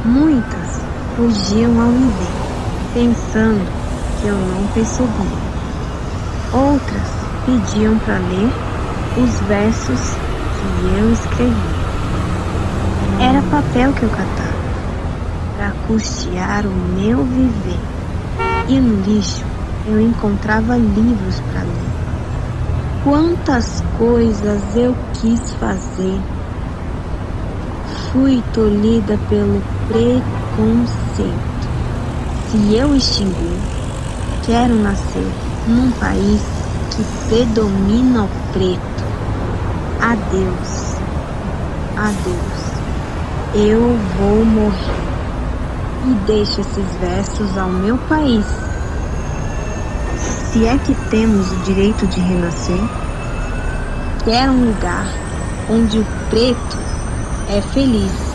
Muitas fugiam ao me ver, pensando que eu não percebia. Outras pediam para ler os versos que eu escrevia. Era papel que eu catava para custear o meu viver. E no lixo eu encontrava livros para ler. Quantas coisas eu quis fazer. Fui tolhida pelo preconceito. Se eu extinguir, quero nascer num país que predomina o preto. Adeus, adeus, eu vou morrer. E deixo esses versos ao meu país. Se é que temos o direito de renascer, quero um lugar onde o preto é feliz.